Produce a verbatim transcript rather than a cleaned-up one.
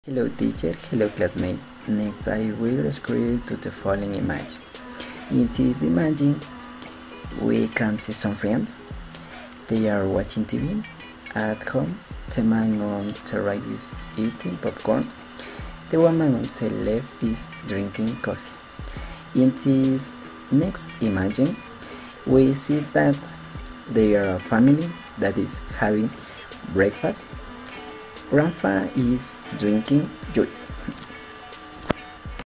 Hello teacher, hello classmate. Next I will describe to the following image. In this image we can see some friends. They are watching T V at home. The man on the right is eating popcorn. The woman on the left is drinking coffee. In this next image we see that they are a family that is having breakfast. Grandpa is drinking juice.